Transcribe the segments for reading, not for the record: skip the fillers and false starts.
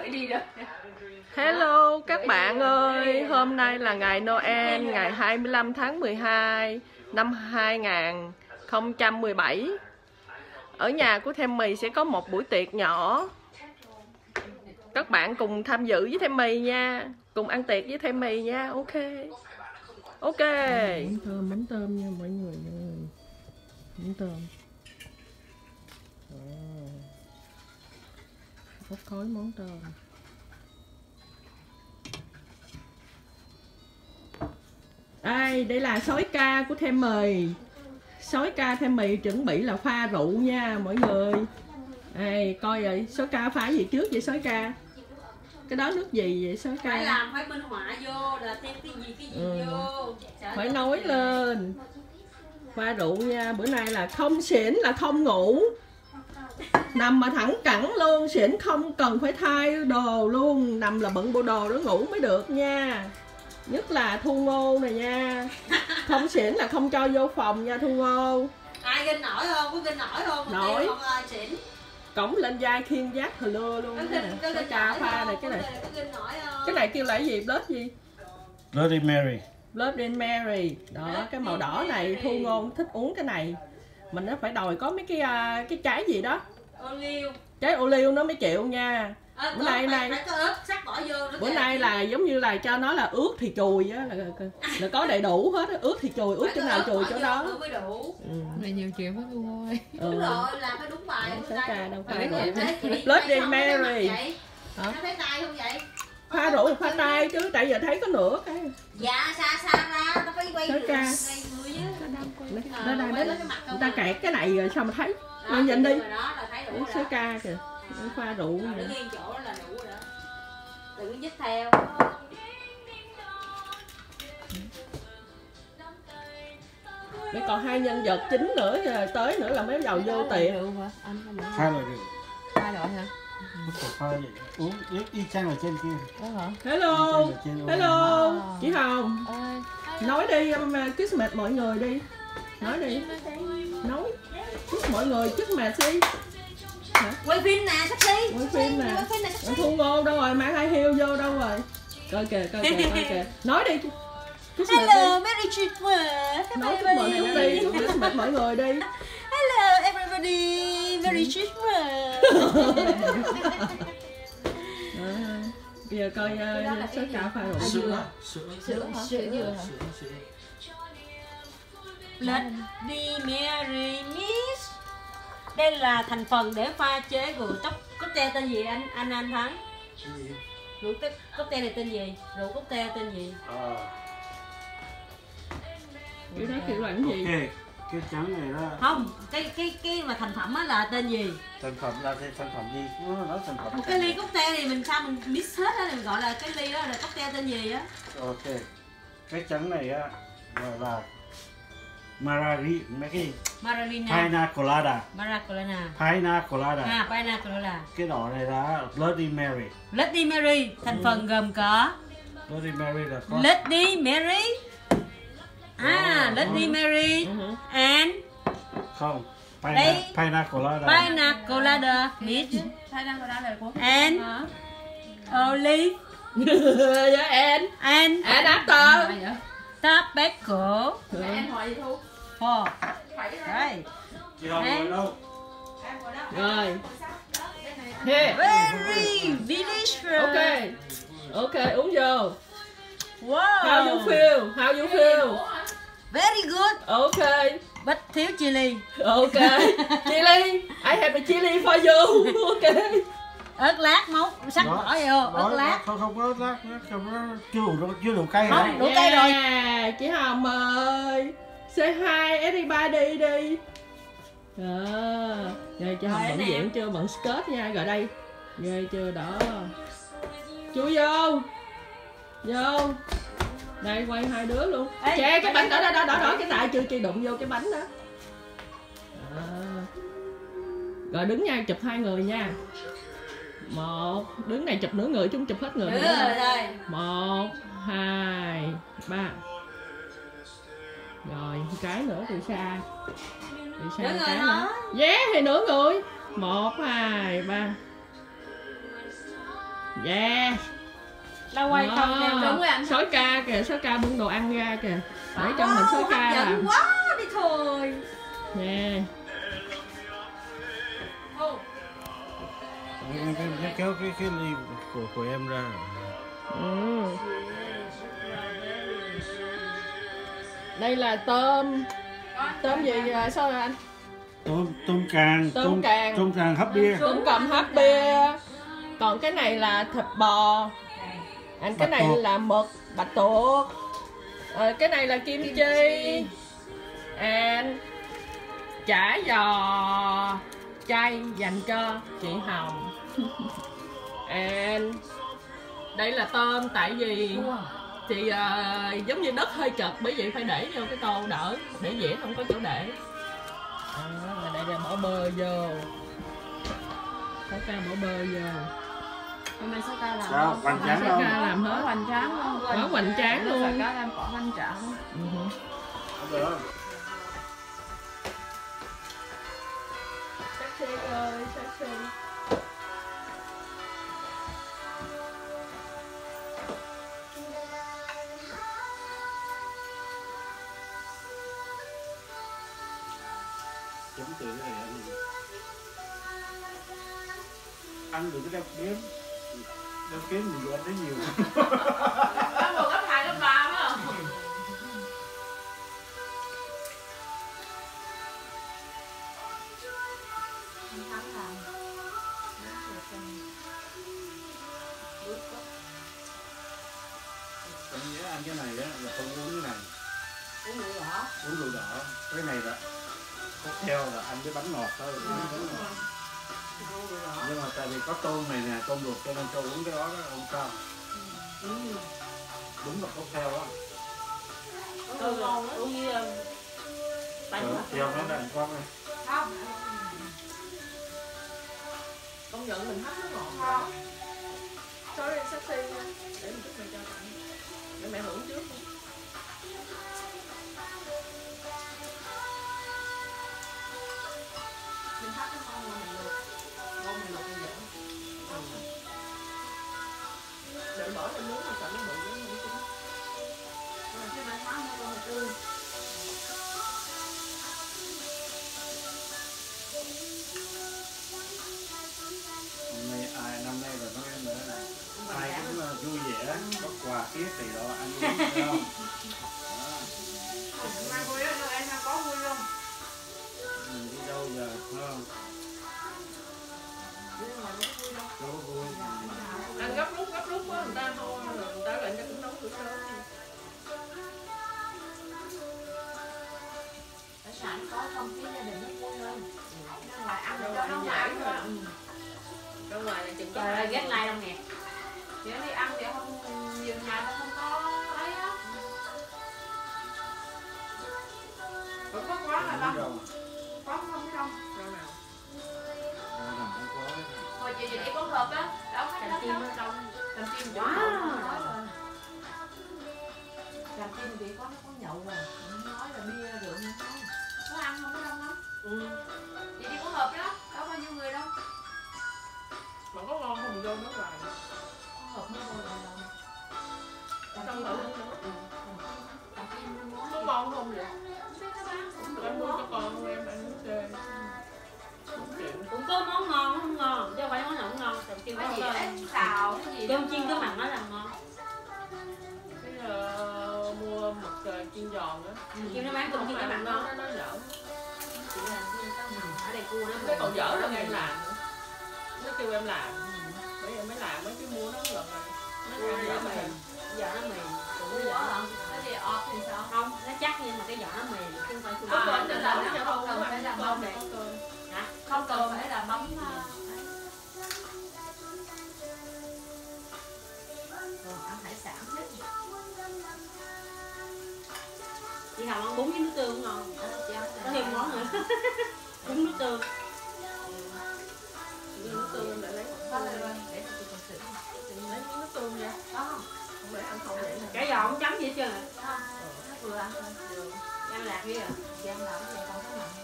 Hello các bạn ơi, hôm nay là ngày Noel, ngày 25 tháng 12 năm 2017. Ở nhà của Thêm Mì sẽ có một buổi tiệc nhỏ. Các bạn cùng tham dự với Thêm Mì nha, cùng ăn tiệc với Thêm Mì nha, ok. Ok. Món tôm nha mọi người ơi. Món tôm. Bốc khói món tôm. Đây là sói ca của Thêm Mì. Sói ca Thêm Mì chuẩn bị là pha rượu nha mọi người. Đây, coi vậy, sói ca pha gì trước vậy sói ca? Cái đó nước gì vậy sói ca? Phải làm, phải minh họa vô, là thêm cái gì vô. Phải nói lên. Pha rượu nha, bữa nay là không xỉn là không ngủ. Nằm mà thẳng cẳng luôn, xỉn không cần phải thay đồ luôn. Nằm là bận bộ đồ đó ngủ mới được nha. Nhất là Thu Ngô này nha. Không xỉn là không cho vô phòng nha Thu Ngô. Ai ginh nổi không? Có ginh nổi không? Nổi. Không ai xỉn. Cổng lên vai khiên giác thờ lưa luôn. Cái cà pha này cái này. Cái này kêu là cái gì? Blood gì? Bloody Mary. Bloody Mary. Đó, cái màu đỏ này Thu Ngô thích uống cái này. Mình nó phải đòi có mấy cái trái gì đó. Ô liu. Trái ô liu nó mới chịu nha. Bữa nay phải có ớt sắc bỏ vô nữa. Bữa nay là giống như là cho nó là ướt thì chùi á, là có đầy đủ hết á, ướt thì chùi, ướt chỗ nào chùi chỗ đó. Này nhiều chuyện phải ngu ơi. Đúng rồi, làm phải đúng bài. Sói ca đâu pha rượu. Bloody Mary. Nó thấy tay không vậy? Pha rượu pha tay chứ, tại giờ thấy có nửa cái. Dạ xa ra, nó phải quay người ca. Đó người ta kẹt cái này rồi sao mà thấy. Nó nhìn đi. Sói ca kìa. Pha rượu nè. Đứng yên chỗ đó là đủ rồi đó. Đừng có dứt theo. Để còn hai nhân vật chính nữa tới nữa là mới vào vô tiệc. Pha rồi được. Pha rồi hả? Pha vậy. Uống y chang ở trên kia. Hello. Hello. Chị Hồng. Nói đi kiss mệt mọi người đi. Nói đi. Nói. Kiss mọi người kiss mệt đi. Quay phim nè, taxi. Quay phim nè. Thu Ngô đâu rồi, mang hai hiêu vô đâu rồi? Coi kìa. Nói đi. Hello, Merry Christmas. Nói chúc mừng em đi, chúc Christmas mọi người đi. Hello everybody, Merry Christmas. Bây giờ coi sói ca pha rượu. Sữa Dừa hả? Bloody Mary Miss. Đây là thành phần để pha chế rượu cocktail tên gì anh Thắng? Rượu cocktail này tên gì? Rượu cocktail tên gì? Cái đó kiểu là cái gì? Cái trắng này đó. Không, cái mà thành phẩm á là tên gì? Thành phẩm là sản phẩm gì? Nó thành phẩm. Một cái ly cocktail thì mình sao mình mix hết á, mình gọi là cái ly đó là cocktail tên gì á? Ok. Cái trắng này á gọi là Pina Colada. Pina Colada. Pina Colada. Cái đỏ này là Bloody Mary. Bloody Mary thành phần gồm có Bloody Mary là có Bloody Mary. Bloody Mary and không Pina Colada. Pina Colada mix and olive and after tobacco. Rồi. Chị Hồng ngồi đâu? Rồi. Here. Very delicious. Ok, uống vô. Wow. How you feel? Very good. Ok. But thiếu chili. Ok. Chili. I have a chili for you. Ok. Ớt lát móc sắc bỏ vô, ớt lát. Không có ớt lát, chưa đủ cay hả? Đủ cay rồi. Chị Hồng ơi. Say hi everybody đi. Rồi chị Hồng bận diện chưa, bận skirt nha, rồi đây. Ghê chưa đó. Chui vô. Đây quay hai đứa luôn. Che cái bánh đỏ cái tay chưa đụng vô cái bánh đó. Rồi đứng nha, chụp hai người nha. Một, đứng này chụp nửa người, chúng chụp hết người. Rồi. 1, 2, 3. Rồi, cái nữa từ xa. Cái nữa. Thì nửa người. 1, 2, 3. Yeah. Đâu quay không theo Đúng rồi anh. Sói ca kìa, sói ca bưng đồ ăn ra kìa. Để cho mình sói ca làm. quá đi thôi. Yeah. Em kéo cái ly của em ra. Đây là tôm. Tôm gì sao rồi anh? Tôm càng. Tôm càng. Tôm càng hấp bia. Tôm cầm hấp bia. Còn cái này là thịt bò. Anh cái này là mực bạch tuộc. Cái này là kim chi. And chả giò chay dành cho chị Hồng. And đây là tôm, tại vì thì giống như đất hơi chật, bởi vậy phải để vô cái tô đỡ, để dễ không có chỗ để. Đây là bỏ bơ vô, có ca bỏ bơ vô. Hôm nay sao ta làm? Sao? Hoành tráng Có không? ca làm hết, Hoành tráng luôn. có hoành tráng luôn. Cá làm cỏ hoành tráng. Được không? Sexy ơi, sexy. Chấm từ cái này ăn được cái đeo kiếm. Đeo kiếm mình ăn thấy nhiều. Nó còn gấp 2 gấp 3 phải không? Em nhớ ăn cái này á là không uống cái này. Uống rượu đỏ. Uống rượu đỏ. Cái này là cocktail là ăn cái bánh ngọt thôi. Bánh ngọt. Nhưng mà tại vì có tôm này nè, tôm luộc cho nên cho uống cái đó không sao. Đúng là cocktail đó. Uống như bánh Theo nó đành con này. không. Công nhận mình hấp nó ngọt quá. Sorry sexy nha. Để mình chút mày cho bạn. Để mẹ hưởng trước. Mình hấp nó ngon mà mình luộc. Ngon mình luộc như vậy. Đừng bỏ lên nướng mà sợ nó bự nó không chín. Cái bánh nó còn tươi. Năm nay là nói em nữa, ai cũng vui vẻ, có quà tiết thì đó ăn uống phải không? Mai vui đó, em có vui không? Mình đi đâu giờ, phải không? Đâu có vui. Ăn gấp rút á, người ta thôi, người ta lại cho cũng nấu bữa sớm. Ở sẵn có không khí gia đình nó vui hơn. Ra ngoài ăn Ra cho ngoài nó giải ngoại thôi. thôi. Ra ngoài là chừng Trời ơi, ghét like đâu nè. Nếu đi ăn thì không nhiều nhà nó không có ấy á. Vẫn có quán là Đi không? đâu? Có không biết không? rau nào. Đâu nào cũng có. Hồi chiều đi quán hộp á, đâu khách Cà lắm chim đâu. ở trong, cà chim chỗ Cà chim thì có nó có nhậu rồi. Nói là bia rượu nhưng không. Có ăn không có đông lắm. Chị đi quán hộp đó, đâu bao nhiêu người đâu. mà có ngon không vô nước ngoài. Quán hộp mới ngồi lần. Xong thử luôn nữa. Cà chim nó Có ngon không vậy? không biết nó bán cũng được Em mua ngon. cho con em ăn nước chê. Cũng có món ngon không ngon, chứ không phải món nào cũng ngon. Cơm chiên có gì xào cái gì cơm chiên cái mặt nó làm ngon. Cái mua mực chiên giòn á. Chiên nó bán cơm chiên cái mặt ngon. Nó dở. Chị làm chiên cái mặt ở đây cua nó Cái còn dở là em làm nữa. Nó kêu em làm. Bởi em mới làm mấy cái mua nó lần này. Nó ăn dở mềm. Giờ nó mềm. Cũng dở không? Cái gì ọt thì sao? Không, nó chắc nhưng mà cái vỏ nó mềm. Chứ không phải Có cơm cho là sao không cần phải là mắm này. hả? Không cần phải là mắm. Ăn hải sản hết. Chị Hồng ăn bún với nước tương ngon. Có thêm món nữa. Bún nước tương. Nước tương để lấy. Để cho chị còn xử. Lấy nước tương ra. Có không? Không để ăn không vậy. Cái giò không chấm gì hết trơn à? Nó vừa ăn thôi. Giang lạc kia à? Giang lạc cái này còn có mặn.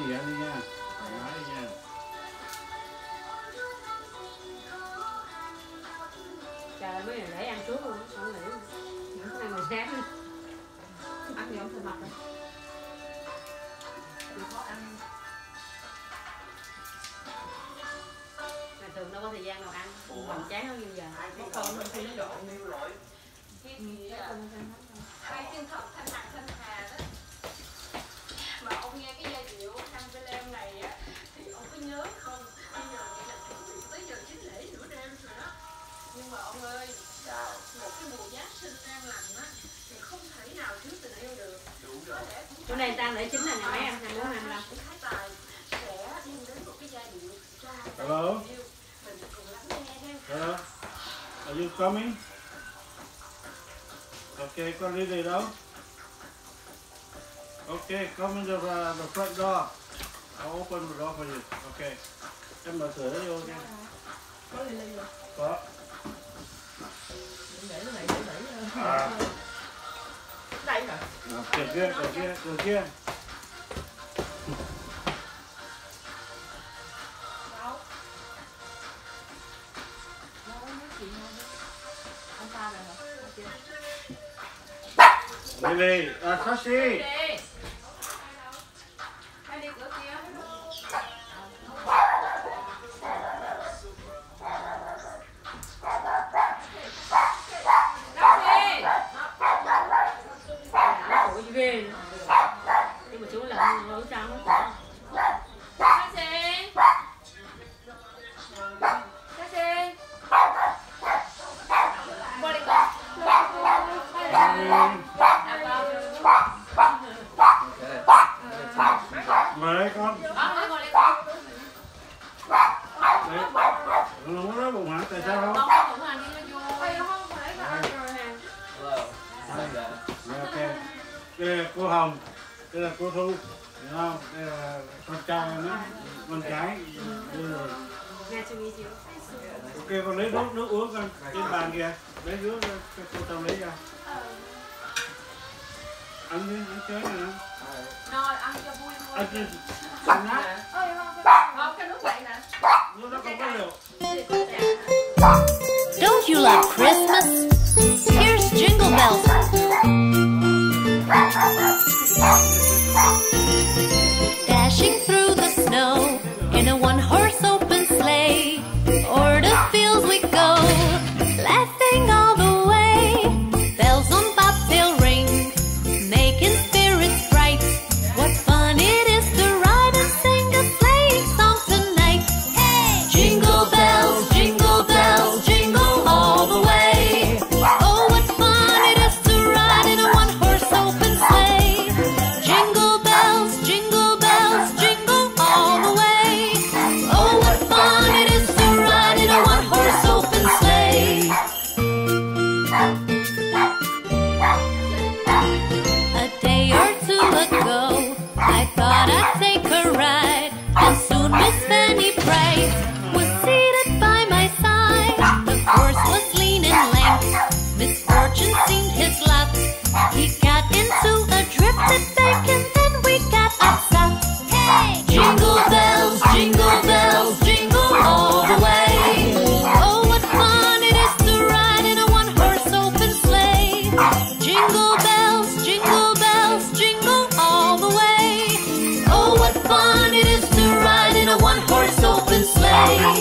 gì ăn đi nha, thoải mái đi nha. Trời mấy người để ăn trước luôn, không để những cái người sáng Ăn gì không thịt mập rồi. mà thường đâu có thời gian nào ăn, còn chán hơn như giờ. Có cơm lên khi nó dọn. Hai chân thật thanh nặng thanh hà đó. Mà ông nghe cái giai điệu Thăng Vê Lem này á thì ông có nhớ không? Bây giờ vậy là chuẩn bị tới giờ chính lễ nửa đêm rồi đó. Nhưng mà ông ơi, một cái mùa Giáng sinh an lành á thì không thể nào thiếu tình yêu được. Có lẽ Bữa nay tao để chính là ngày mấy ăn 24, 25. Thái Tài sẽ đem đến một cái giai điệu cho Hello. tình yêu. Mình cùng lắng nghe ha. Hello. Are you coming? Okay, con đi đâu? Okay, come in the front door. I'll open the door for you. Okay. Em mở cửa vô nha. Có ly ly rồi. Có. Để cái này để À. Đây rồi. Cửa kia, cửa kia, cửa kia. Đâu? Không sao rồi hả? Lily, Sashi. Hai đi cửa kia. Ủa ghê. Nhưng mà chú làm nấu sao nó còn. Mời đây con. Đấy. Không có đói bụng hả? Tại sao không? Ok. Đây là cô Hồng, đây là cô Thu, hiểu không? Đây là con trai nữa, con gái. Đây là... Ok, con lấy nước uống con trên bàn kìa, lấy nước cho cô Tâm lấy ra. Ăn đi, ăn chơi nè. Rồi, ăn cho vui thôi. Ăn đi, ăn nát. Không, cái nước vậy nè. Nước đó không có rượu. Don't you love Christmas? Here's Jingle Bells. Dashing through the snow in a one-horse open sleigh. O'er the fields we go, laughing all the way. Bells on bobtail ring, making spirits bright. What fun it is to ride and sing a sleighing song tonight. Hey! Jingle bells, jingle all the way. Oh, what fun it is to ride in a one-horse open sleigh. Jingle bells, jingle all the way. Oh, what fun it is to ride in a one-horse open sleigh. A day or two ago, I thought I'd take a ride, and soon Miss Fanny Bright was seated by my side. The horse was lean and lank, misfortune seemed his luck. He got into a drifted bank and then we got upset. Hey! Jingle bells, jingle all the way. Oh, what fun it is to ride in a one-horse open sleigh. Jingle bells, jingle all the way. Oh, what fun it is to ride in a one-horse open sleigh.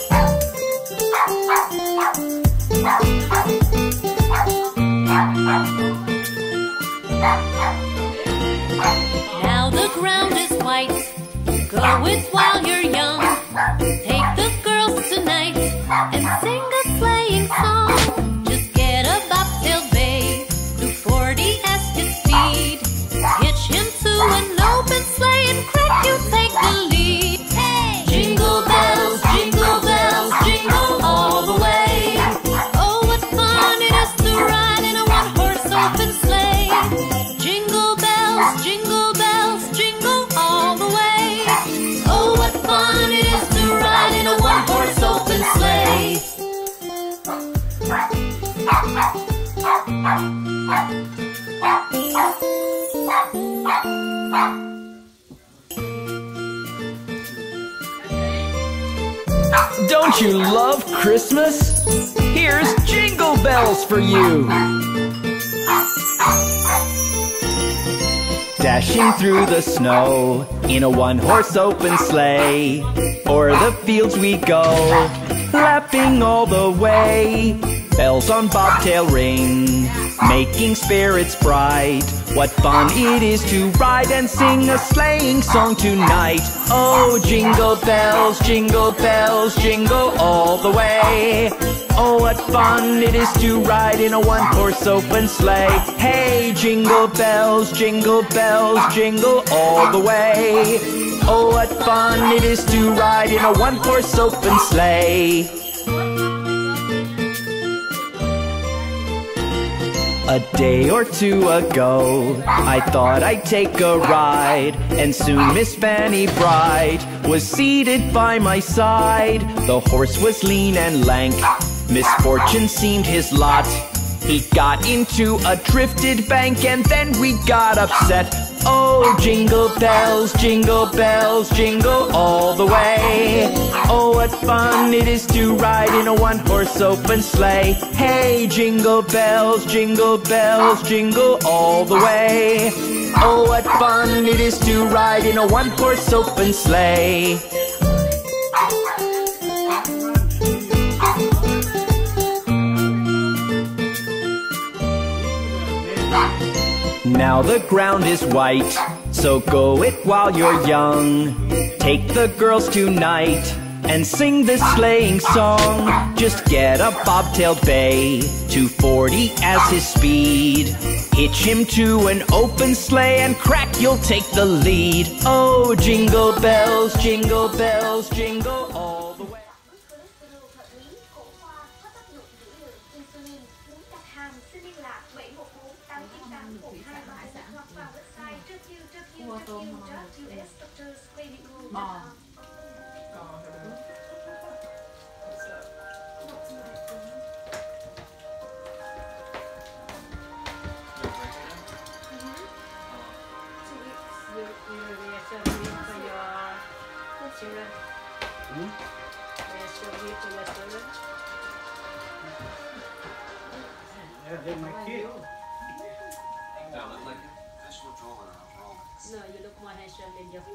Now the ground is white. Go it while you're young. Take the girls tonight and sing a sleighing song. Just get a bobtail bay, do 40 as his speed. Hitch him to an open sleigh and quick you take the lead. Hey! Jingle bells, jingle all the way. Oh, what fun it is to ride in a one-horse open sleigh. Jingle bells, jingle all the way. Oh, what fun Don't you love Christmas? Here's Jingle Bells for you. Dashing through the snow in a one-horse open sleigh, o'er the fields we go, laughing all the way. Bells on bobtail ring, making spirits bright. What fun it is to ride and sing a sleighing song tonight. Oh, jingle bells, jingle all the way. Oh, what fun it is to ride in a one-horse open sleigh. Hey, jingle bells, jingle all the way. Oh, what fun it is to ride in a one-horse open sleigh. A day or two ago, I thought I'd take a ride, and soon Miss Fanny Bright was seated by my side. The horse was lean and lank, misfortune seemed his lot. He got into a drifted bank, and then we got upset. Oh, jingle bells, jingle all the way. Oh, what fun it is to ride in a one-horse open sleigh. Hey, jingle bells, jingle all the way. Oh, what fun it is to ride in a one-horse open sleigh. Now the ground is white, so go it while you're young. Take the girls tonight and sing this sleighing song. Just get a bobtailed bay, 240 as his speed. Hitch him to an open sleigh and crack, you'll take the lead. Oh, jingle bells, jingle all the way. Yeah, they're my kid. That look like it? This will draw it out. No, you look more handsome than your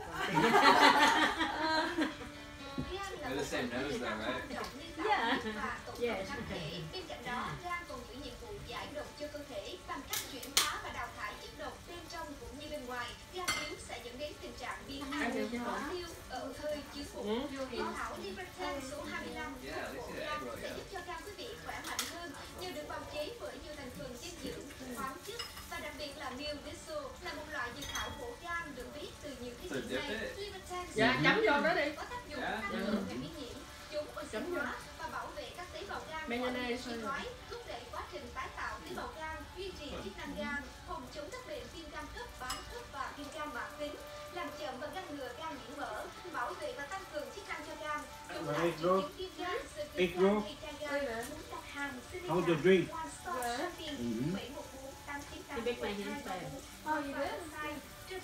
They're the same nose though, right? Yeah. Yes. Bên cạnh đó, Giang còn giữ nhiệm vụ giải độc cho cơ thể bằng cách chuyển hóa và đào thải chất độc bên trong cũng như bên ngoài. Gan yếu sẽ dẫn đến tình trạng viêm ăn tiêu ở hơi chứa bụng. Hoàn hảo Libertan số 25 sẽ giúp cho gan quý vị khỏe mạnh hơn nhờ được bào chế bởi nhiều thành phần dinh dưỡng, khoáng chất và đặc biệt là Mung là một loại dược thảo bổ gan được biết từ nhiều thế hệ nay. Libertan chấm vô đó đi. có tác dụng ngăn ngừa hệ miễn nhiễm, chống oxy hóa và bảo vệ các tế bào gan khỏi suy thoái, thúc đẩy quá trình tái tạo tế bào gan, duy trì chức năng gan, phòng chống các bệnh viêm gan cấp, bán cấp và viêm gan mãn tính, làm chậm và ngăn ngừa gan nhiễm mỡ, bảo vệ và tăng cường chức năng cho gan, chống lại triệu chứng viêm gan, sơ cứng gan, gây ra gan, muốn đặt hàng, xin liên lạc, one stop shopping, 714-898. You make my hands bad. Oh, you do?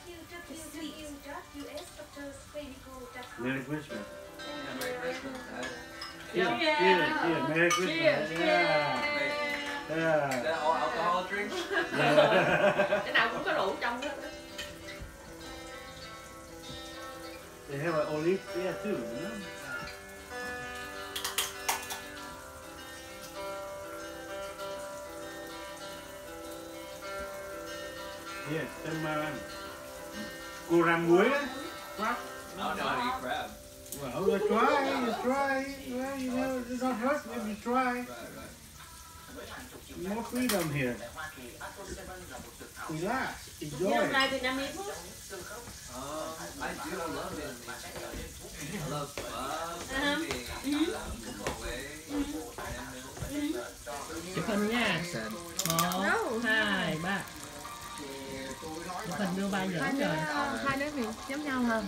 www.usdoctorsclinical.com. Merry Christmas. Yeah, Merry Christmas. Yeah, Merry Christmas. Cheers. Yeah. Is Yeah. that all alcohol drinks? Cái nào cũng có rượu trong đó. They have an olive there too, you know? Yes, tên mà ăn. Cô rang muối đấy. I don't know how to eat crab. Well, you try. Well, you know, it's not hurt if you try. Right. More freedom here. Relax, You enjoy. don't like Vietnamese food? I do. I love it. I love Chụp hình nha. 1, 2, 3. Chụp hình đưa ba dẫn rồi. Hai đứa mình giống nhau hả?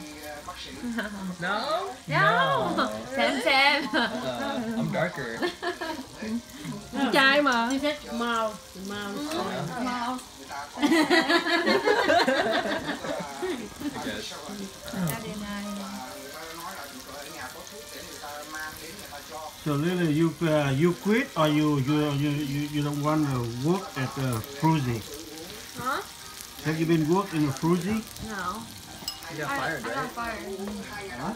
No. Xem. I'm darker. Con trai mà. You said màu. Màu. I guess. Gia đình này. So Lily, you quit or you don't want to work at Fruzy? Huh? Have you been working in a Fruzy? No. You got fired, I got right? fired. Huh?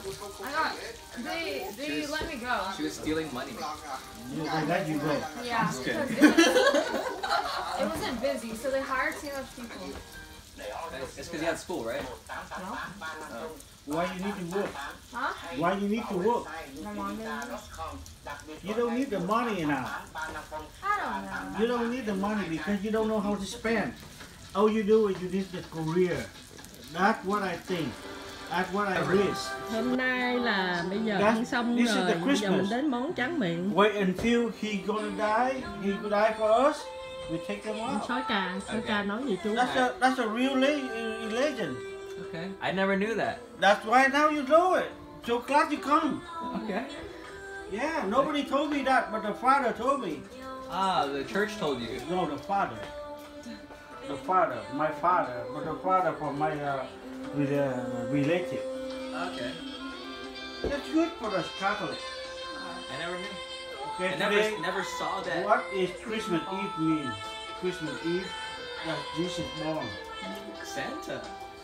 They let me go. She was stealing money. Yeah, they let you go. Yeah. Just kidding. It wasn't busy, so they hired too much people. It's because you had school, right? No? Why you need to work? Huh? Why you need to work? My mom didn't. You don't need the money now. I don't know. You don't need the money because you don't know how to spend. All you do is you need the career. That's what I think. That's what I wish. Hôm nay là bây giờ ăn xong This is rồi, the bây giờ mình Christmas. đến món tráng miệng. Wait until he gonna die. He gonna die for us. We take them out. Sói ca nói gì chú? That's a real legend. Okay. I never knew that. That's why now you know it. So glad you come. Okay. Yeah, nobody told me that, but the father told me. Ah, the church told you. No, the father. The father, my father, but the father from my relative. Okay. That's good for us Catholic. I never knew. Okay, I today, never saw that. what is Christmas Eve mean? Christmas Eve, that's Jesus born. Santa.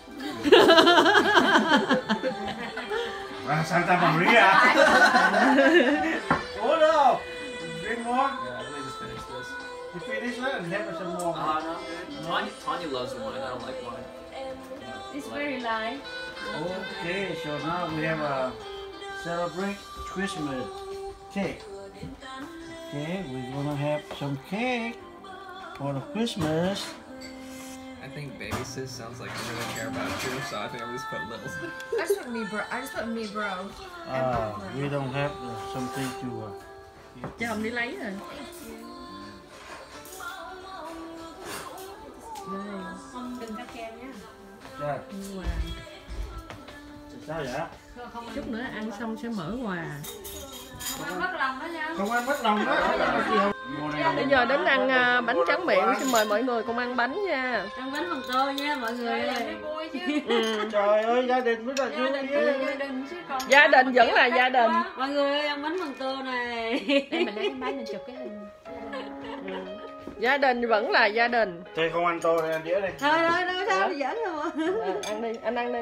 Santa Maria. Hold up. Drink more. Yeah, let me just finish this. You finish that and have some more. No, good. Tanya loves wine. I don't like wine. It's very light. Okay, so now we have a celebrate Christmas cake. Okay, we're gonna have some cake for the Christmas. I think baby sis sounds like they really care about you, so I think I'm just put little. I just put me bro. We don't have something to. Cho ông đi lấy rồi. Không đừng cắt kem nhé. Yeah. Quà. Sao vậy? Chút nữa ăn xong sẽ mở quà. Không ăn mất lòng đó nha. Không ăn mất lòng đó. Bây giờ đến ăn bánh tráng miệng, xin mời mọi người cùng ăn bánh nha. Ăn bánh bằng tô nha mọi người ơi. Vui chứ. Trời ơi, gia đình mới là vui. Gia đình chứ còn. Gia đình vẫn là gia đình. Mọi người ơi, ăn bánh bằng tô này. Để mình lấy cái máy mình chụp cái hình. Gia đình vẫn là gia đình. Thế không ăn tô thì ăn đĩa đi. Thôi sao giỡn không ạ? Ăn đi, anh ăn đi.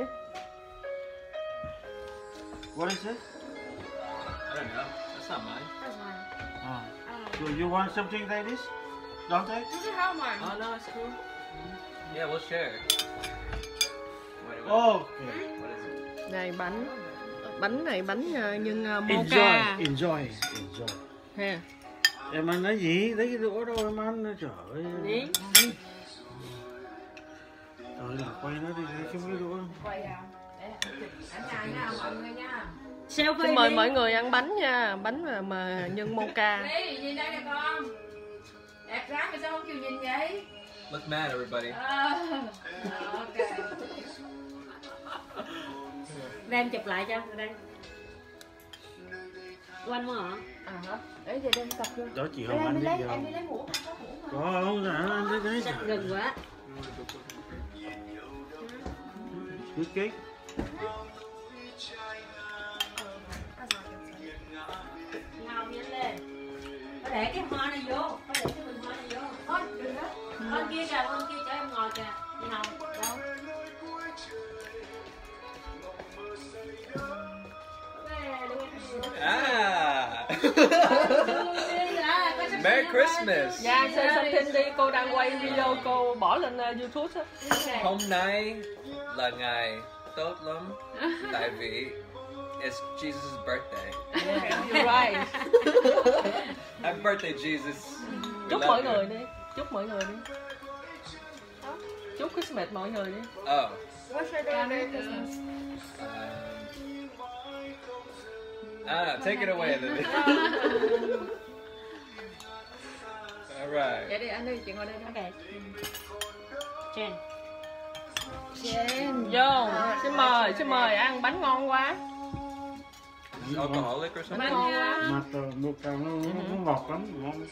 What is it? I don't know. That's not mine. That's mine. So you want something like this? Don't they? This is how mine. Oh no, it's cool. Yeah, we'll share. Wait. Okay. What is it? Này bánh này bánh nhưng Enjoy, mocha. enjoy. Ha. Em ăn cái gì? Lấy cái đũa đâu em ăn. Trời ơi. Đi. Rồi quay nó đi, lấy cái đũa. Quay à. Để ảnh nhà nha mọi người nha. Selfie Xin mời đi. mọi người ăn bánh nha, bánh mà nhân mocha. Đi, nhìn đây nè con. Đẹp ráng mà sao không chịu nhìn vậy? Look mad, everybody. Ok. Đem chụp lại cho đây. Quanh không hả? Hả? Đấy giờ đem tập vô. Đó chị không ăn biết Em gì đi lấy mũ không? Có mũ có không? Ăn cái Sách gần quá. Good cake. Ngon nhanh lên. Có để cái hoa này vô. Có để cái bình hoa này vô. Thôi, đừng đó. Bên kia kìa, bên kia cho em ngồi kìa. Đi Hồng. Đâu? Ah! Merry Christmas! Dạ, xin tin đi, cô đang quay video, cô bỏ lên YouTube á. Hôm nay là ngày tốt lắm, tại vì it's Jesus' birthday. Yeah, you're right. Happy birthday, Jesus! We Chúc love mọi you. người đi, chúc mọi người đi. Chúc Christmas mọi người đi. Oh. What should I do for Christmas? Take it away, Lily. All right. Vậy đi anh đi, chị ngồi đây đó. Ok. Jen. Jen. Vô, xin mời ăn bánh ngon quá. Is it alcoholic or something? Bánh ngon quá. Mặt mocha nó ngọt lắm, ngon.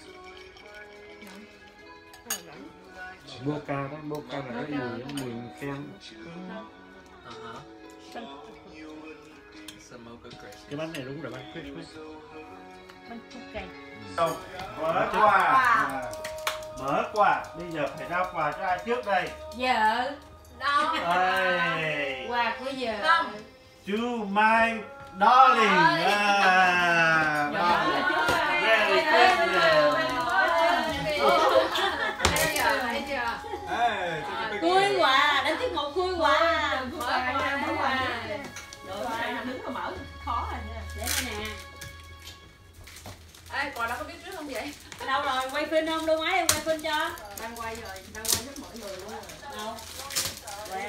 Mocha đó, mocha là cái mùi kem. Uh-huh. a mocha Christmas. Cái bánh này đúng rồi, bánh Christmas. Bánh cúc cây. Đâu, mở quà. Mở quà. Bây giờ phải trao quà cho ai trước đây? Vợ. Đâu. Đây. Quà của vợ. Không. To my darling. Merry Christmas. Khui quà, đến tiết mục khui quà. Mở quà. Rồi đứng mà mở khó rồi nha. Để đây nè. Ê, quà đó có biết trước không vậy? Đâu rồi, quay phim không? Đưa máy em quay phim cho. Đang quay rồi, đang quay giúp mọi người luôn rồi. Đâu? Quay.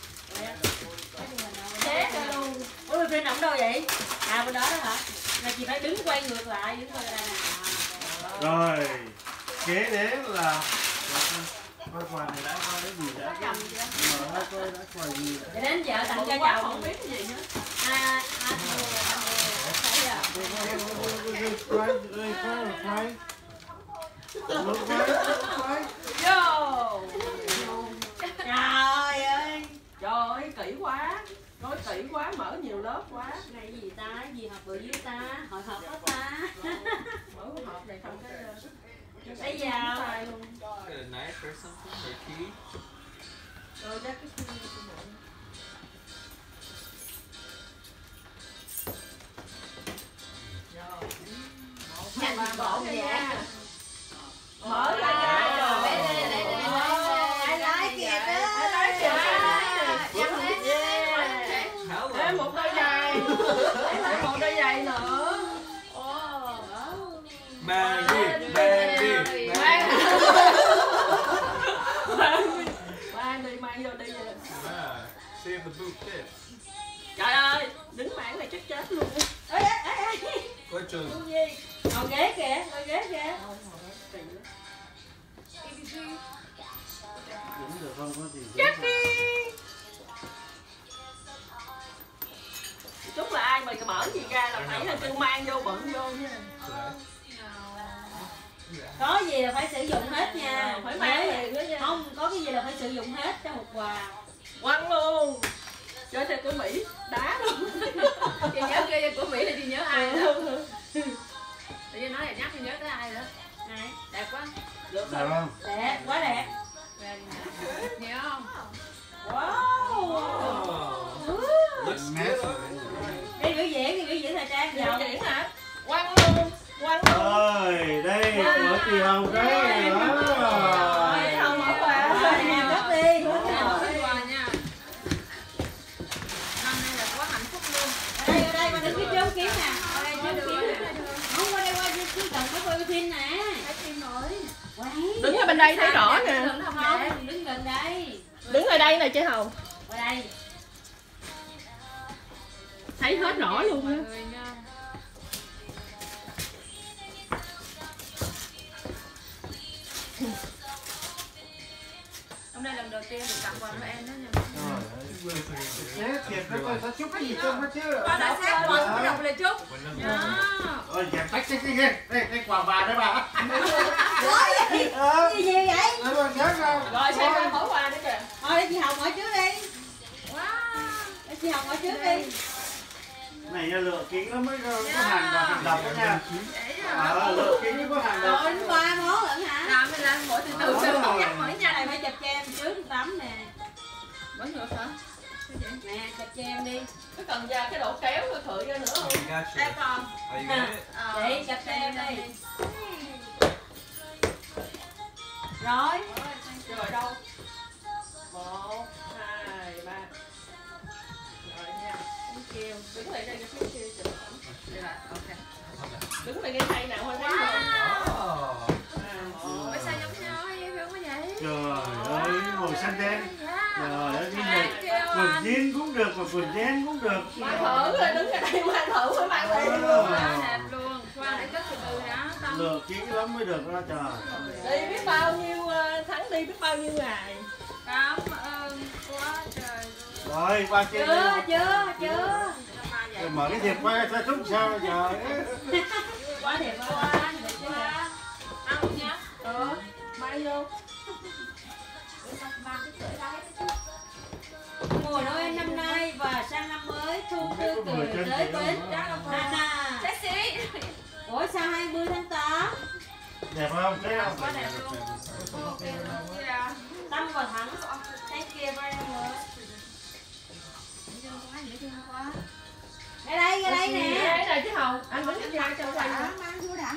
Chết rồi luôn. Ủa quay phim ổng đâu vậy? À bên đó đó hả? Là chị phải đứng quay ngược lại, đứng quay đây nè. Rồi, kế đến là coi quà này đã coi cái gì đã mở ra coi đã quà gì đã. Để đến vợ tặng cho chồng. Không biết cái gì nữa. Vô. Trời ơi. Trời ơi, kỹ quá. Nói kỹ quá, mở nhiều lớp quá. Này gì ta? Gì hộp bự với ta? Hội hộp hết ta? Mở cái hộp này không cái Bây giờ luôn. Got a knife or something or key? Rồi ra cái key của mọi người. Nhanh mà bỏ ra nha. Mở ra nha. Ai lái kìa đó. Thêm một đôi giày. Thêm một đôi giày nữa. Mandy. Mang vô đi. See if the boot fits. Trời ơi, đứng mảng này chắc chết luôn. ê. Coi chừng. Ngồi ghế kìa, ngồi ghế kìa. Đúng rồi, không có gì. Chúc là ai mà mở gì ra là phải là kêu mang vô bận vô nha. Có gì là phải sử dụng hết nha. Phải mang gì nữa nha. Không, có cái gì là phải sử dụng hết cho một quà. Quăng luôn. Chơi theo của Mỹ, đá luôn. Chị nhớ kia của Mỹ là chị nhớ ai đó. Tự nhiên nói là nhắc chị nhớ tới ai nữa. Này, Đẹp quá. Được Đẹp không? đẹp, quá đẹp. Nhớ không? Wow. Looks good. Đi biểu diễn thời trang Biểu giàu. diễn hả? Quăng luôn. Rồi, đây của chị Hồng đấy. Rồi, Hồng mở quà. Nè, cất đi. Mở quà nha. Năm nay là quá hạnh phúc luôn. Ở đây, qua đứng phía trước kiếm nè. Qua đây trước kiếm nè. Không, qua đây chứ cần phải quay phim nè. Phải phim nổi. Đứng ở bên đây thấy rõ nè. Không, đứng gần đây. Đứng ở đây nè chị Hồng. Qua đây. Thấy hết rõ luôn á. Người nha. Hôm nay lần đầu tiên được tặng quà Noel đó nha. Thế thiệt nó coi sao chúc cái gì không có chứ. Con đã xét quà mới đọc lời chúc. Ôi dẹp tách cái đây quà bà đấy bà. Gì vậy? Đấy bà nhớ không? Rồi xem ra mở quà nữa kìa. Thôi để chị Hồng ngồi trước đi. Wow. Để chị Hồng ngồi trước đi. Này lựa kính nó mới có hàng và hàng độc đó nha. Lựa kính nó có hàng độc. Rồi 3 món lận hả? Làm mình làm mỗi từ từ Đúng rồi. nhắc mỗi nha. Này phải chụp cho em trước tắm nè. Mỗi ngược hả? Nè, chụp cho em đi. Có cần ra cái độ kéo rồi thử ra nữa không? I got you. Đây con. Oh, you got it? Chị chụp cho em đi. Rồi. Rồi đâu? 1, 2, 3. Rồi nha. Kêu đứng lại đây cái phía kia chụp. Đứng lại cái khay nào thôi thấy rồi. Oh. Tại sao giống nhau hay không có vậy? Trời ơi, màu xanh đen. Trời ơi, cái này quần jean cũng được và quần đen cũng được. Mang thử rồi, đứng ở đây mang thử phải mang liền luôn. Quá đẹp luôn. Qua để cất từ từ đã. Lựa kính lắm mới được đó trời. Đi biết bao nhiêu tháng đi biết bao nhiêu ngày. Cảm ơn quá trời. Rồi, qua trên Chưa. Rồi mở cái thiệp qua sao trúng sao trời. Quá đẹp quá. Ăn luôn nha. Mang vô. Mùa Noel năm nay và sang năm mới thu tươi cười tới bến. Anna. Sexy. Ủa sao 20 tháng 8? Đẹp không? Thấy không? Quá đẹp luôn. Ok luôn. Yeah. Tâm và Thắng. Thank you very much. Ngay đây nè. Đây này chứ Hồng. Anh đứng ra cho quay nữa. Mang vô đã.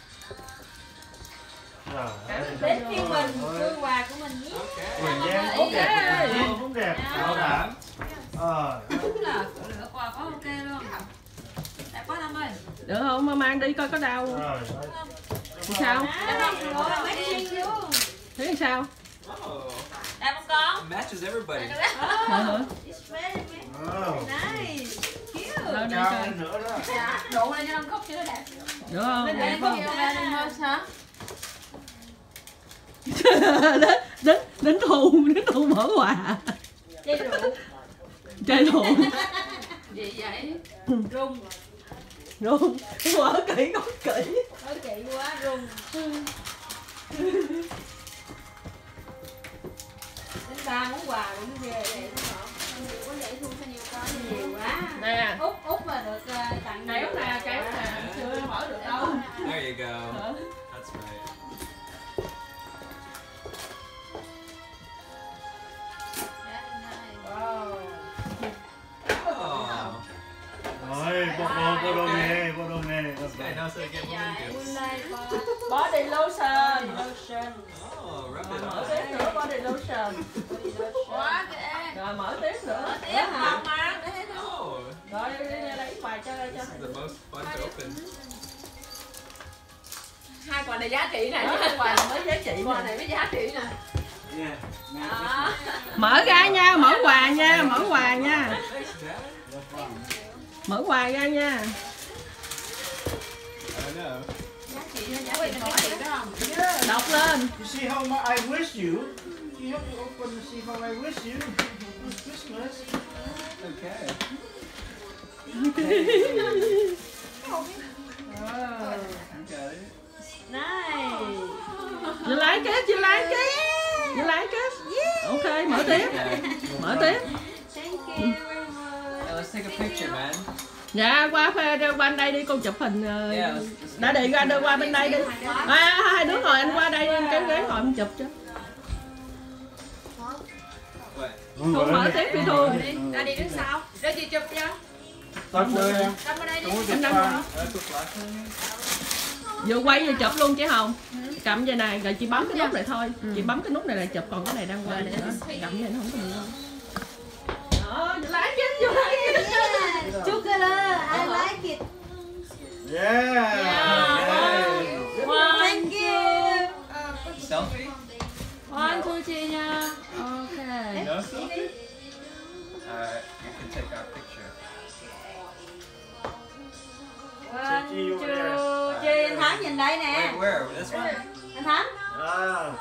Đến phiên mình, đưa quà của mình nhé. Quỳnh Giang cũng đẹp, cũng đẹp. Bảo đảm. Đúng là lựa quà quá ok luôn. Đẹp quá Tâm ơi. Được không? Mà mang đi coi có đau không? Sao? Thấy sao? Đẹp không con? Matches everybody. Nice. Cute. Đâu đây Cao coi. lên nữa đó. Dạ, độ này cho Tâm khóc chứ nó đẹp. Được không? Đẹp không? Thôi hả? đến thu mở quà. Chai rượu. Chai rượu. Gì vậy? Rung. Rung. Mở kỹ có kỹ. Nói kỹ quá rung. Đến 3 món quà cũng ghê vậy đó. Có dễ thương sao nhiều con. Nhiều quá. Nè. Út mà được tặng Kéo nè, chưa mở được đâu. There you go. That's right. Wow. Oh. Rồi, bộ đồ nghề. This guy knows how to get women gifts. Body lotion. Oh, rub it Mở on. tiếp nữa body lotion. Quá kìa. Rồi mở tiếp nữa. Tiếp hả? Mà để thấy không? Oh, Rồi lấy quà cho đây cho. this is the most fun to open. Hai quà này giá trị này. Đó, quà là mới giá trị Quà nè. này mới giá trị nè. Yeah. Đó. Mở ra nha, mở quà nha, mở quà nha. Thanks, Dad. Mở quà ra nha. I know. Giá trị hay giá trị cái gì đó không? Đọc lên. You see how much I wish you? You have to open to see how I wish you. It's Christmas. Okay. You got it. Nice. You like it? You like it? You like it? Ok, mở tiếp. Mở tiếp. Thank you very much. Now let's take a picture, man. Dạ, qua bên đây đi, cô chụp hình. Yeah, Đã đi ra đưa qua bên đây đi. Hai đứa ngồi, anh qua đây đi, cái ghế ngồi anh chụp cho. What? Thu mở tiếp đi Thu. Ra đi đứng sau. Để chị chụp cho. Tâm đây em. Tâm ở đây đi. Không có chụp Anh đang qua. Vừa quay vừa chụp luôn chứ không? Cầm vậy này, rồi chị bấm cái nút này thôi. Chị bấm cái nút này là chụp, còn cái này đang quay nữa. Cầm vậy nó không có được đâu. Đó, you like it, you like it. Chocolate, I like it. Yeah. Thank you. Selfie? 1, 2, 3 nha. Ok. No? You can take our picture. 1, 2, 3. Anh Thắng nhìn đây nè. Wait, where? This one? Anh Thắng. Ah.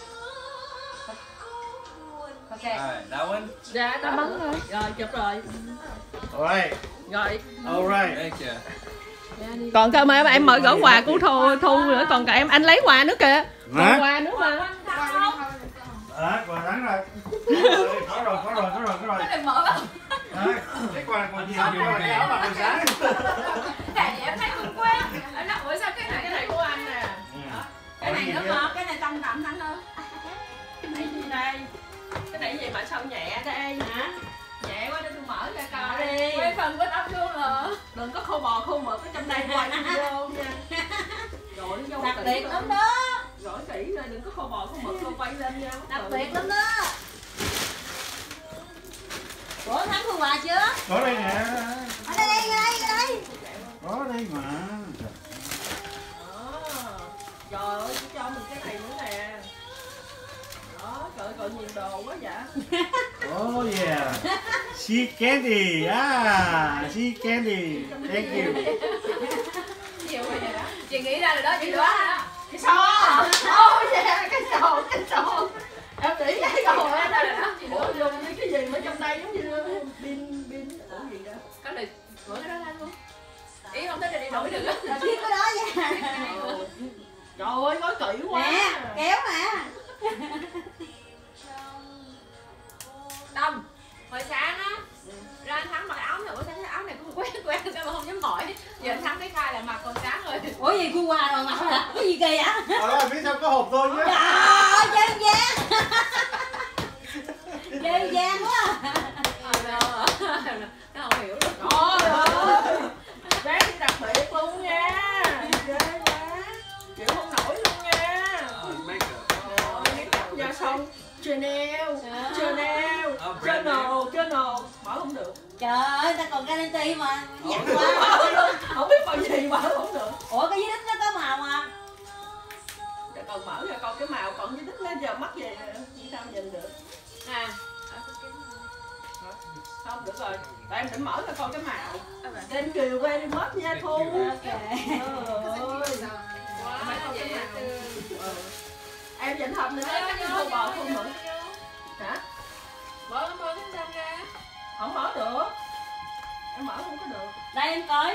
Ok. Alright, that one? Dạ, đã bấm rồi. Rồi, chụp rồi. Alright. Rồi. Alright. Thank you. Còn cơ mà em mời gỡ quà của Thu nữa, còn cả em anh lấy quà nữa kìa. Còn quà nữa mà. Quà thắng rồi. Có rồi. Đừng mở vào. Cái quà gì không? Cái áo mặc buổi sáng. Tại vì em thấy không quen. Em nói ủa sao cái này của anh nè. cái này nữa mà cái này Tâm tặng Thắng hơn. Cái này gì đây? Cái này gì mà sao nhẹ đây? Hả? Nhẹ quá để tôi mở ra coi đi. Quay phần của Tâm luôn rồi. Đừng có khô bò khô mực ở trong đây quay vô nha. Rồi nó vô Đặc kỹ biệt lắm. lắm đó. Rồi kỹ rồi, đừng có khô bò khô mực vô quay lên nha. Đặc biệt lắm đó. Ủa Thắng thu quà chưa? Có đây nè. Ở đây. Có đây mà. Trời ơi, cho mình cái này nữa nè. Đó, trời ơi, nhiều đồ quá vậy. Oh yeah. Sea candy. Sea candy. Thank you. Nhiều rồi đó. Chị nghĩ ra rồi đó, chị đoán rồi đó. Cái xô. Oh yeah, cái xô. Em nghĩ cái đồ đó là ủa dùng như cái gì mà trong đây giống như pin ủa gì đó. Có được mở cái đó ra luôn. Ý không thích đi đổi được á. Là biết cái đó nha. Trời ơi, gói kỹ quá. Nè, kéo mà. Tâm, hồi sáng á, ra anh Thắng mặc áo này, ủa sao quen cái mà không dám hỏi. Giờ anh Thắng thấy khai là mặt còn sáng rồi. Ủa gì cô qua rồi mặt hả? Cái gì kỳ vậy? Ở phía sau có hộp thôi nhé. Trời ơi, dân gian. Dân gian quá. Nó không hiểu được. Trời ơi, bé đi đặc biệt luôn nha. Ghê quá, chịu không nổi luôn nha. Nha xong Chanel, mở không được. Trời ơi, ta còn guarantee mà. Dặn quá. Không biết bao gì mở không được. Ủa cái dưới đít nó có màu mà. Để còn mở ra coi cái màu, còn dưới đít lên giờ mắt về sao nhìn được. À. Không được rồi, tại em định mở ra coi cái màu. Thank you very much nha Thu. Em chỉnh hợp nữa cái Thu bò Thu mượn. Hả? Mở cái răng ra. Không mở được. Em mở không có được. Đây em coi.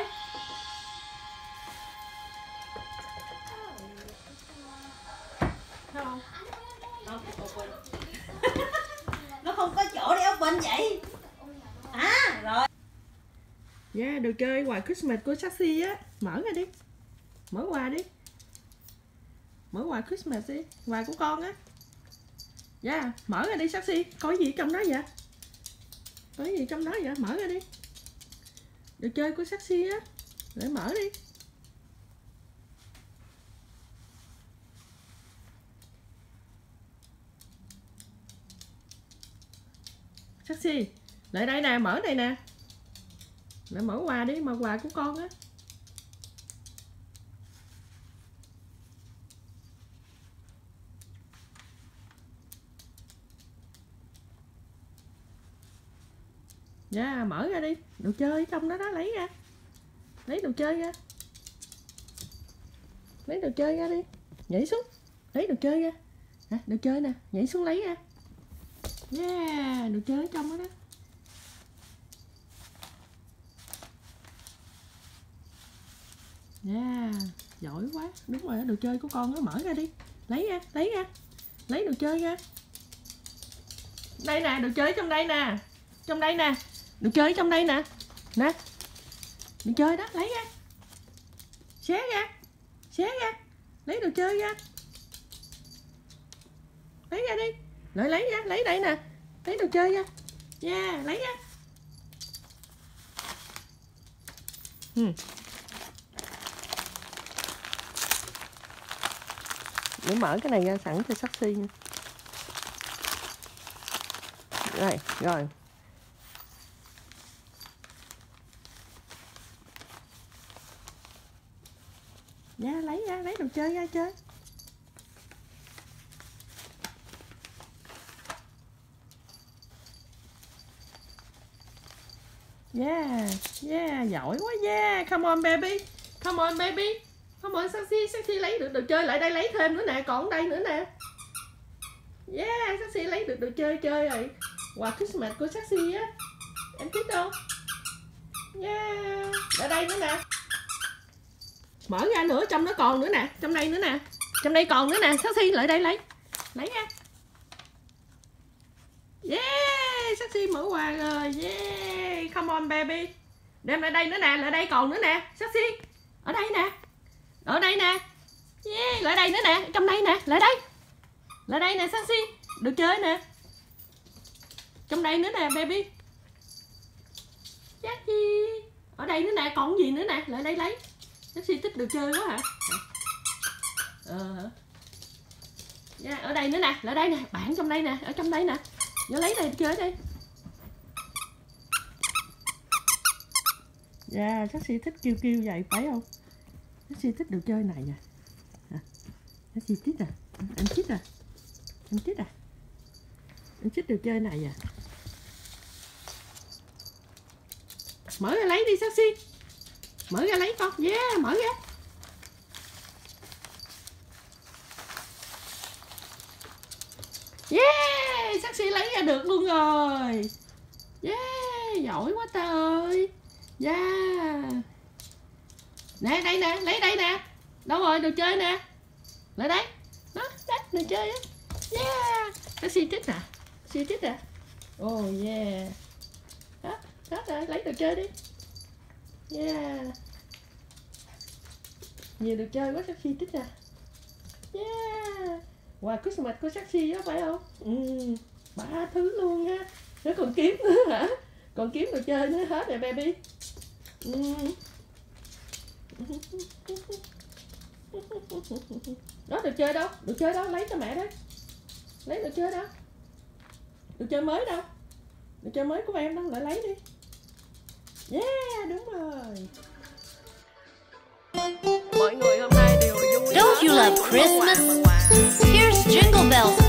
Không. Không, open. Nó không có chỗ để open vậy. À, rồi. Yeah, đồ chơi quà Christmas của Sassy á. Mở ra đi. Mở quà đi. Mở quà Christmas đi. Quà của con á. Yeah, mở ra đi Sassy. Có gì trong đó vậy? Có gì trong đó vậy? Mở ra đi. Đồ chơi của Sassy á. Để mở đi. Sassy, lại đây nè, mở đây nè. Lại mở quà đi, mở quà của con á. Dạ, mở ra đi. Đồ chơi trong đó đó, lấy ra. Lấy đồ chơi ra. Lấy đồ chơi ra đi. Nhảy xuống. Lấy đồ chơi ra. Nè, đồ chơi nè, nhảy xuống lấy ra. Yeah, đồ chơi ở trong đó đó. Yeah, giỏi quá. Đúng rồi, đồ chơi của con nó mở ra đi. Lấy ra, lấy ra. Lấy đồ chơi ra. Đây nè, đồ chơi trong đây nè. Trong đây nè. Đồ chơi trong đây nè. Nè. Đồ chơi đó, lấy ra. Xé ra. Xé ra. Lấy đồ chơi ra. Lấy ra đi. Lại lấy ra, lấy đây nè. Lấy đồ chơi ra. Yeah, lấy ra. Để mở cái này ra sẵn cho Sassy nha. Đây, rồi. Yeah, lấy ra, lấy đồ chơi ra chơi. Yeah, yeah, giỏi quá. Yeah, come on baby. Come on baby. Come on Sassy lấy được đồ chơi, lại đây lấy thêm nữa nè, còn ở đây nữa nè. Yeah, Sassy lấy được đồ chơi rồi. Quà Christmas của Sassy á. Em thích không? Yeah, ở đây nữa nè. Mở ra nữa, trong đó còn nữa nè, trong đây nữa nè. Trong đây còn nữa nè, Sassy lại đây lấy. Lấy ra. Yeah, Sassy mở quà rồi. Yeah, come on baby. Đem lại đây nữa nè, lại đây còn nữa nè, Sassy. Ở đây nè. Ở đây nè. Yeah, lại đây nữa nè, trong đây nè, lại đây. Lại đây nè Sassy, đồ chơi nè. Trong đây nữa nè baby. Sassy. Ở đây nữa nè, còn gì nữa nè, lại đây lấy. Sassy thích đồ chơi quá hả? Yeah, ở đây nữa nè, lại đây nè, bạn trong đây nè, ở trong đây nè. Vô lấy đây chơi đi. Yeah, Sassy thích kêu vậy phải không? Sassy thích đồ chơi này nè. Sassy thích à? Em thích à? Em thích à? Em thích đồ chơi này à? Mở ra lấy đi Sassy. Mở ra lấy con. Yeah, mở ra. Yeah, Sassy lấy ra được luôn rồi. Yeah, giỏi quá trời. Yeah. Nè, đây nè, lấy đây nè. Đâu rồi, đồ chơi nè. Lại đây. Đó, đồ chơi á. Yeah. Sassy thích à? Sassy thích à? Oh yeah. Đó rồi, lấy đồ chơi đi. Yeah. Nhiều được chơi quá Saxi thích à. Yeah. Quà Christmas của Saxi đó phải không? 3 thứ luôn ha. Nó còn kiếm nữa hả? Còn kiếm đồ chơi nữa hết rồi baby. Đó đồ chơi đâu? Đồ chơi đâu? Lấy cho mẹ đấy. Lấy đồ chơi đâu? Đồ chơi mới đâu? Đồ chơi mới của em đâu? Lại lấy đi. Yeah, đúng rồi. Mọi người hôm nay đều vui. Don't you love Christmas? Here's Jingle Bells